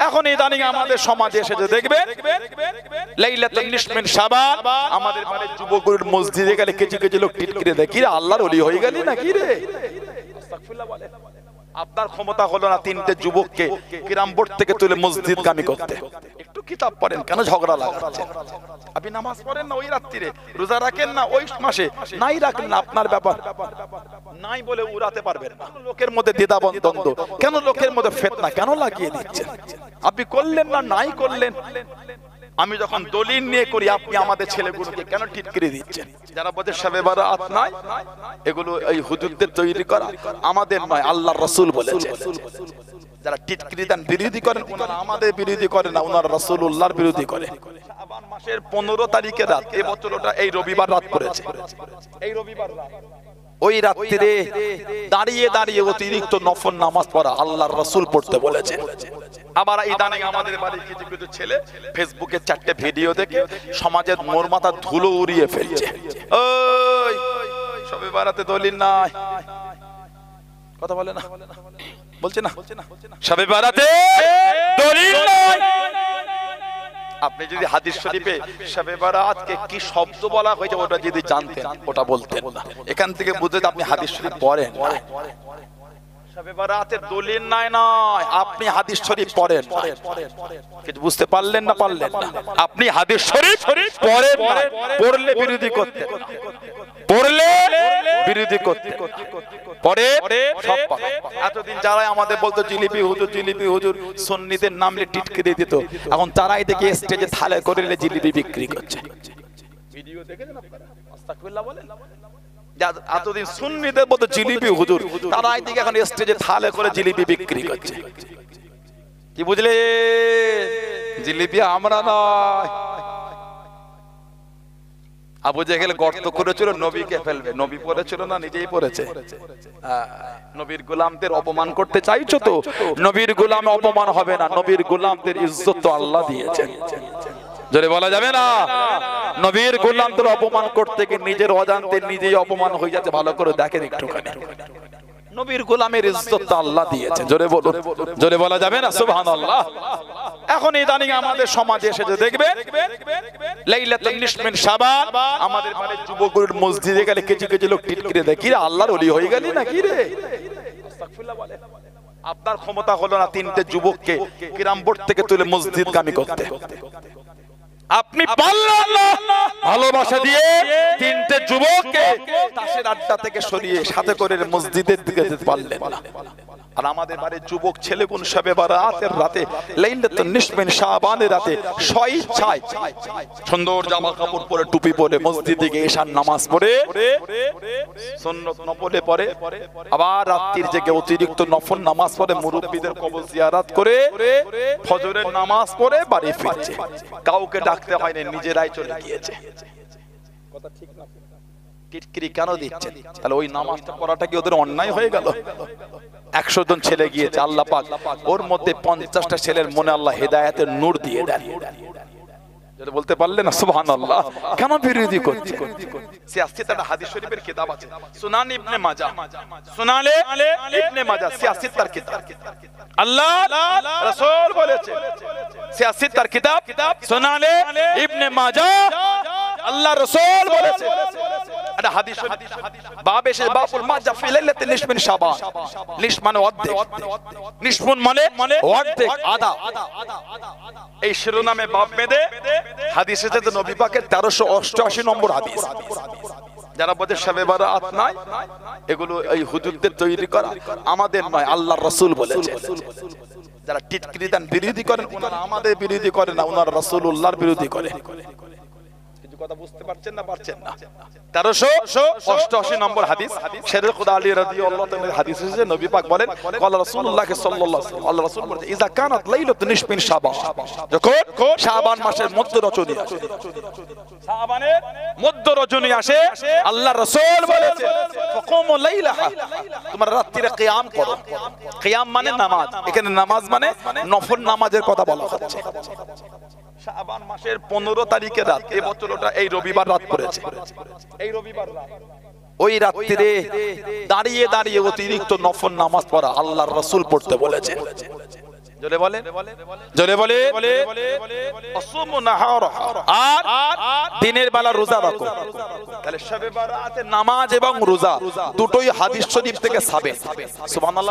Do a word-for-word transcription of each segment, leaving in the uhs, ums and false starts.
এখন ইদানিং আমাদের সমাজে এসে যে দেখবে লাইলাতুন নিসফ মিন শাবান, আমাদের বাড়ির যুবকগুলোর মসজিদে গেলে কিছু কিছু লোক টিটকিরে দেয়, কি রে আল্লাহর ওলি হয়ে গেলি নাকি রে? আস্তাগফিরুল্লাহ বলে। আপনার ক্ষমতা হলো না তিনটে যুবককে কিরাম বোর্ড থেকে তুলে মসজিদ গামী করতে। একটু কিতাব পড়েন, কেন ঝগড়া লাগাচ্ছেন? আপনি নামাজ পড়েন না ওই রাত্রিরে, রোজা রাখেন না ওই মাসে, নাই রাখেন না আপনার ব্যাপার, নাই বলে উড়াতে পারবেন না। লোকের মধ্যে দ্বিধাদ্বন্দ্ব কেন? লোকের মধ্যে ফিতনা কেন লাগিয়ে দিচ্ছেন? আপনি করলেন না, নাই করলেন। আমি যখন দলিল নিয়ে করি, আপনি আমাদের ছেলেগুলোকে কেন টিটকিরি দিচ্ছেন? যারা বলে শবে বারাত নাই, এগুলো এই হুজুরদের তৈরি করা, আমাদের নয়, আল্লাহর রাসূল বলেছেন। যারা টিটকিরি দেন, বিরোধী করেন, ওনারা আমাদের বিরোধী করে না, ওনারা রাসূলুল্লাহর বিরোধী করে। শাবান মাসের পনেরো তারিখের রাত, এই বছর ওটা এই রবিবার রাত পড়েছে, এই রবিবার রাত। ওই রাত্রিরে দাঁড়িয়ে দাঁড়িয়ে অতিরিক্ত নফল নামাজ পড়া আল্লাহর রাসূল পড়তে বলেছেন। আবার ইদানিং আমাদের বাড়ির কিছু কিছু ছেলে ফেসবুকে চারটে ভিডিও দেখে সমাজের মোর মাথা ধুলো উড়িয়ে ফেলছে। ওই শবে বারাতে দলিল নাই, কথা বলে না, বলছে না শবে বারাতে দলিল নাই। আপনি যদি হাদিস শরীফে শবে বারাতকে কি শব্দ বলা হয়েছে ওটা যদি জানতেন, ওটা বলতেন না। এখান থেকে বুঝতে আপনি হাদিস শরীফ পড়েন না। শবে বারাতের দলিল নাই নয়, আপনি হাদিস শরীফ পড়েন না। কিছু বুঝতে পারলেন না, পারলেন না। আপনি হাদিস শরীফ পড়েন না, পড়লে বিরোধী করতে, পড়লে বিরোধী করতে, পড়ে সব পাবে। এতদিন যারা আমাদের বলতো জিলিপি হুজুর, জিলিপি হুজুর, সুন্নিদের নামলে টিটকিরি দিত, এখন তারাই দেখে স্টেজে থালে করে জিলিপি বিক্রি করছে। ভিডিও দেখেছেন আপনারা? আস্তাগফিরুল্লাহ বলেন। এতদিন সুন্নিদের বলতো জিলিপি হুজুর, তারাই দেখে এখন স্টেজে থালে করে জিলিপি বিক্রি করছে। কি বুঝলে? জিলিপি আমরা নয়। আবু জেহেল গর্ত করেছিল নবীকে ফেলবে, নবী পড়েছিল না নিজেই পড়েছে। নবীর গোলামদের অপমান করতে চাইছো তো, নবীর গোলাম অপমান হবে না, নবীর গোলামদের ইজ্জত তো আল্লাহ দিয়েছেন। জোরে বলা যাবে না? নবীর গোলামদের অপমান করতে গিয়ে নিজের অজান্তে নিজেই অপমান হয়ে যাচ্ছে। ভালো করে দেখেন একটুখানি, নবীর গোলামের ইজ্জত তো আল্লাহ দিয়েছেন। জোরে বলুন, জোরে বলা যাবে না? সুবহানাল্লাহ। এখন ইদানিং আমাদের সমাজে এসে যে দেখবে লাইলাতুন নিসফ মিন শাবান, আমাদের বাড়ির যুবকগুলোর মসজিদে গেলে কিছু কিছু লোক টিটকিরে দেয়, কি রে আল্লাহর ওলি হয়ে গেলি নাকি রে? আস্তাগফিরুল্লাহ বলে। আপনার ক্ষমতা হলো না তিনটে যুবককে কিরাম বোর্ড থেকে তুলে মসজিদ গামী করতে। আপনি পারলেন না ভালোবাসা দিয়ে তিনটে যুবককে তাসের আড্ডা থেকে সরিয়ে সাথে করে মসজিদের দিকে যেতে পারলেন না। আর আমাদের বাড়ির যুবক ছেলেগুন শবে বারাতের রাতে, লাইলাতুন নিসফ মিন শাবানের রাতে স্বইচ্ছায় সুন্দর জামা কাপড় পরে টুপি পরে মসজিদে গিয়ে ঈশার নামাজ পড়ে, সুন্নত নফলে পড়ে, আবার রাত্রির জেগে অতিরিক্ত নফল নামাজ পড়ে, মুরব্বিদের কবর জিয়ারত করে ফজরের নামাজ পড়ে বাড়ি ফিরছে। কাউকে ডাকতে হয়নি, নিজেরাই চলে গিয়েছে। কথা ঠিক না? টিটকিরি কেন দিচ্ছেন? তাহলে ওই নামাজটা পড়াটা কি ওদের অন্যায় হয়ে গেল? একশো জন ছেলে গিয়েছে, আল্লাহ পাক ওর মধ্যে পঞ্চাশটা ছেলের মনে আল্লাহ হেদায়েতের নূর দিয়ে দেন। যদি বলতে পারলে না সুবহানাল্লাহ, কেন বিরোধী করছে? সিয়াসিত একটা হাদিস শরীফের কিতাব আছে, সুনান ইবনে মাজাহ, সুনানে ইবনে মাজাহ, সিয়াসিত তার কিতাব। আল্লাহ রাসূল বলেছে, সিয়াসিত তার কিতাব সুনানে ইবনে মাজাহ, আল্লাহ রাসূল বলেছে। এটা হাদিস বাব এসে বাবুল মাজাহ ফি লাইলাতুন নিসফ মিন শাবান। নিসফ মানে অর্ধেক, নিসফুন মানে অর্ধেক, আধা। এই শিরোনামে বাব বেঁধে হাদিসে যে নবী পাকের তেরোশো অষ্টআশি নম্বর হাদিস। যারা বলে শবে বারাত নাই, এগুলো এই হুজুরদের তৈরি করা, আমাদের নয়, আল্লাহর রাসূল বলেছেন। যারা টিটকিরি দেন, বিরোধী করেন, ওনারা আমাদের বিরোধী করে না, ওনারা রাসূলুল্লাহর বিরোধী করে। কথা বুঝতে পারছেন না? পারছেন না? তেরোশো অষ্টআশি নম্বর হাদিস, শেরে খুদা আলী রাদিয়াল্লাহু তাআলার হাদিস আছে, নবী পাক বলেন, ক্বালা রাসূলুল্লাহ সাল্লাল্লাহু আলাইহি ওয়াসাল্লাম, আল্লাহ রাসূল বলেন, ইযা কানাত লাইলাতুন নিসফ মিন শাবান, যখন শাবান মাসের মধ্য রজনী আসে, শাবানের মধ্য রজনী আসে, আল্লাহ রাসূল বলেছেন, ফাকুমু লাইলাহা, তোমরা রাত্রিরে কিয়াম করো। কিয়াম মানে নামাজ, এখানে নামাজ মানে নফল নামাজের কথা বলা হচ্ছে। শাবান মাসের পনেরো তারিখের রাত, এই বছর ওটা এই রবিবার রাত পড়েছে, এই রবিবার রাত। ওই রাত্রিরে দাঁড়িয়ে দাঁড়িয়ে অতিরিক্ত নফল নামাজ পড়া আল্লাহর রাসূল পড়তে বলেছেন। জোরে বলেন, জোরে বলে, আসুমু নাহারা, আর দিনের বেলা রোজা রাখো। তাহলে শবে বারাতে নামাজ এবং রোজা দুটোই হাদিস শরীফ থেকে সাবেত। সুবহানাল্লাহ।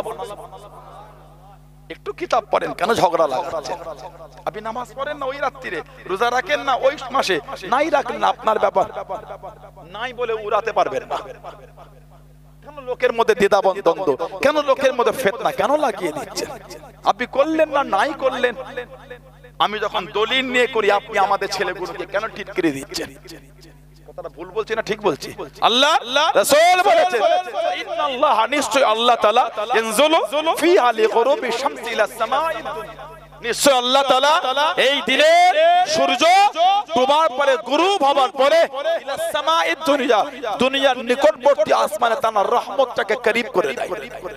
একটু কিতাব পড়েন, কেন ঝগড়া লাগাচ্ছেন? আপনি নামাজ পড়েন না ওই রাত্রিরে, রোজা রাখেন না ওই মাসে, নাই রাখেন না আপনার ব্যাপার, নাই বলে উড়াতে পারবেন না। কেন লোকের মধ্যে দ্বিধাদ্বন্দ্ব, কেন লোকের মধ্যে ফিতনা কেন লাগিয়ে দিচ্ছেন? আপনি করলেন না, নাই করলেন। আমি যখন দলিল নিয়ে করি, আপনি আমাদের ছেলেগুলোকে কেন টিটকিরি দিচ্ছেন? কথাটা ভুল বলছি না ঠিক বলছি? আল্লাহ রাসূল বলেছেন, ইন্নাল্লাহ, নিশ্চয় আল্লাহ তাআলা ইয়ানজুলু ফি আলি গুরুবি শামসি ইলা সামাই দুনিয়া, নিশ্চয় আল্লাহ তাআলা এই দিনে সূর্য ডোবার পরে গুরুব হবার পরে ইলা সামাই দুনিয়া, দুনিয়ার নিকটবর্তী আসমানে তার রহমতটাকে করিব করে দেয়,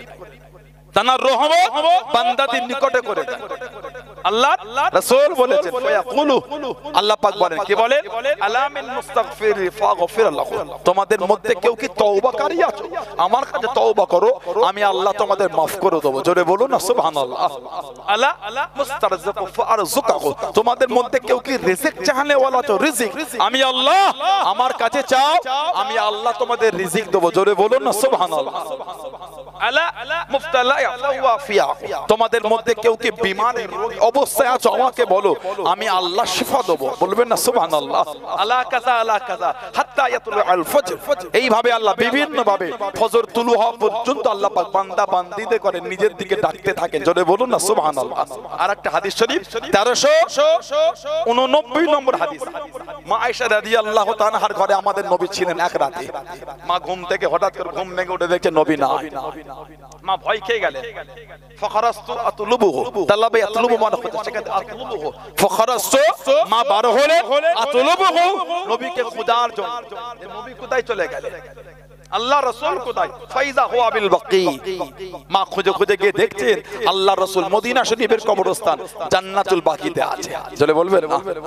তার রহমত বান্দাদের নিকটে করে দেয়। আল্লাহ রাসূল বলেছেন, ফায়াকুলু, আল্লাহ পাক বলেন, কি বলেন? আলামিন মুস্তাগফির ফাগফির লাহু, তোমাদের মধ্যে কেউ কি তওবাকারী আছো? আমার কাছে তওবা করো, আমি আল্লাহ তোমাদের maaf করে দেব। জোরে বলুন না সুবহানাল্লাহ। আলা মুস্তারজিকু ফারযুকহু, তোমাদের মধ্যে কেউ কি রিজিক চাহনে ওয়ালা আছো? রিজিক আমি আল্লাহ, আমার কাছে চাও, আমি আল্লাহ তোমাদের রিজিক দেব। জোরে বলুন না সুবহানাল্লাহ। আলা মুফতালা ইয়াফিয়া, তোমাদের মধ্যে কেউ কি বিমারের অবস্থায় আছো, আমাকে বলো, আমি আল্লাহ শিফা দেব। বলবেন না সুবহানাল্লাহ। আলা কাযা আলা কাযা হাত্তা ইয়াতুলু আল ফজর, এইভাবে আল্লাহ বিভিন্ন ভাবে ফজর তুলু হওয়া পর্যন্ত আল্লাহ পাক বান্দা বান্দীদের করে নিজের দিকে ডাকতে থাকেন। জোরে বলুন না সুবহানাল্লাহ। আরেকটা হাদিস শরীফ তেরোশো উননব্বই নম্বর হাদিস, মা আয়েশা রাদিয়াল্লাহু তাআলা আনহার ঘরে আমাদের নবী ছিলেন এক রাতে। মা ঘুম থেকে হঠাৎ করে ঘুম ভেঙে উঠে দেখছে নবী নাই। মা ভয় খেয়ে গেলেন। ফখরাস্তু আতলুবুহু, তালাবে আতলুবু মানে হচ্ছে সেখানে আতলুবুহু, ফখরাস্তু, মা বার হলেন, আতলুবুহু, নবীকে খোঁজার জন্য। নবী কোথায় চলে গেলেন? আল্লাহ রাসূল কোথায়? ফাইজা হুয়া বিল বাকি, মা খুঁজে খুঁজে গিয়ে দেখছেন আল্লাহ রাসূল মদিনা শরীফের কবরস্থান জান্নাতুল বাকিতে আছে। চলে বলবেন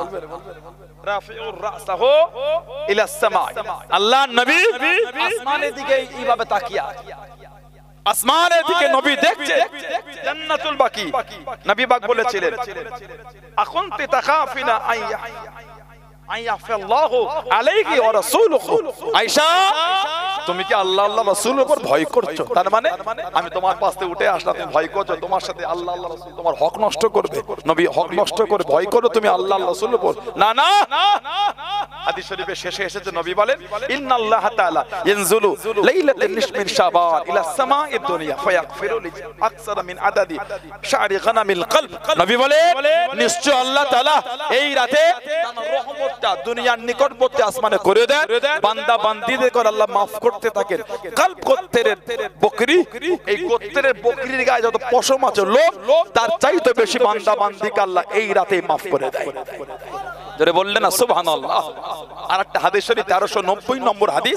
রাফিউর রাসাহু ইলা সামা, আল্লাহ নবী আসমানের দিকে এইভাবে তাকিয়ে, আসমানের দিকে নবী দেখছে জান্নাতুল বাকি। নবী পাক বলেছিলেন, আকুনতি তাখাফিনা আইয়া আইয়াফাল্লাহু আলাইহি ওয়া রাসূলুহু, আয়েশা তুমি কি আল্লাহ আল্লাহ রাসূলের উপর ভয় করছো? তার মানে আমি তোমার পাশ থেকে উঠে আসলাম, তুমি ভয় করছো তোমার সাথে আল্লাহ আল্লাহ রাসূল তোমার হক নষ্ট করবে, নবী হক নষ্ট করে ভয় করো তুমি আল্লাহ আল্লাহ রাসূলের উপর? না না, হাদিস শরীফে শেষে এসেছে নবী বলেন, ইন্নাল্লাহ তাআলা ইয়ানজুলু লাইলাতান নিসফ মিন শাবান ইলা সামাইদ দুনিয়া ফায়াগফিরু লি আকসার মিন আদাদি শা'রি গানামিল কলব, নবী বলেন নিশ্চয় আল্লাহ তাআলা এই রাতে তার রহমতটা দুনিয়ার নিকটবর্তী আসমানে করে দেন, বান্দা বান্দীদের করে আল্লাহ maaf করতে থাকেন। কলব গোত্রের বকরি, এই গোত্রের বকরির গায়ে যত পশম আছে লোম, তার চাইতে বেশি বান্দা বান্দীকে আল্লাহ এই রাতেই maaf করে দেয়। যারা বললেন না সুবহানাল্লাহ। আরেকটা হাদিস শরীফ তেরোশো নব্বই নম্বর হাদিস,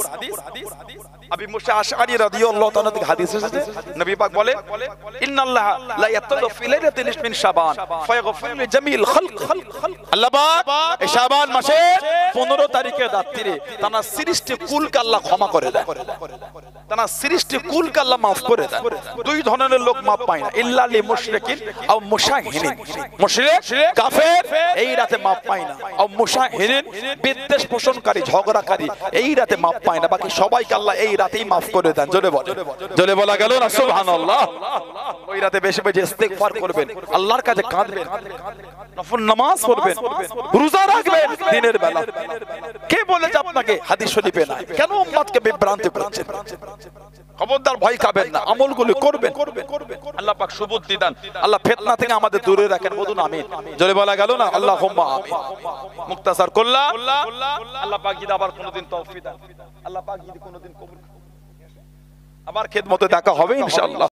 আবি মুসা আশআরী রাদিয়াল্লাহু তাআলা থেকে হাদিস এসেছে, নবী পাক বলে, ইন্নাল্লাহ লা ইয়াতালু ফি লাইলাতিন মিন শাবান ফায়াগফিরু লিজামিল খালক, আল্লাহ পাক এই শাবান মাসে পনেরো তারিখের রাত্রিরে তার সৃষ্টি কুলকে আল্লাহ ক্ষমা করে দেয়, তার সৃষ্টি কুলকে আল্লাহ maaf করে দেয়। দুই ধরনের লোক maaf পায় না, ইল্লা লি মুশরিকিন আও মুশাহিরিন, মুশরিক কাফের এই রাতে maaf পায় না, আও মুশাহিরিন বিদ্বেষ পোষণকারী ঝগড়াকারী এই রাতে maaf পায় না, বাকি সবাইকে আল্লাহ এই রাতেই maaf করে দেন। জোরে বলে, জোরে বলা গেল না সুবহানাল্লাহ। ওই রাতে বেশি বেশি ইস্তিগফার করবেন, আল্লাহর কাছে কাঁদবেন, নফল নামাজ পড়বেন, রোজা রাখবেন দিনের বেলা। কে বলেছে আপনাকে হাদিস শরীফে নাই? কেন উম্মতকে বিভ্রান্ত করছেন? খবরদার ভয় খাবেন না, আমলগুলো করবেন। আল্লাহ পাক সুবুদ্ধি দান, আল্লাহ ফিতনা থেকে আমাদের দূরে রাখেন। বলুন আমিন। জোরে বলা গেল না আল্লাহুম্মা আমিন। মুক্তাসার করলাম, আল্লাহ পাক যদি আবার কোনদিন তৌফিক দেন, আল্লাহ পাক যদি কোনদিন কবুল, আবার খেদমতে দেখা হবে ইনশাআল্লাহ।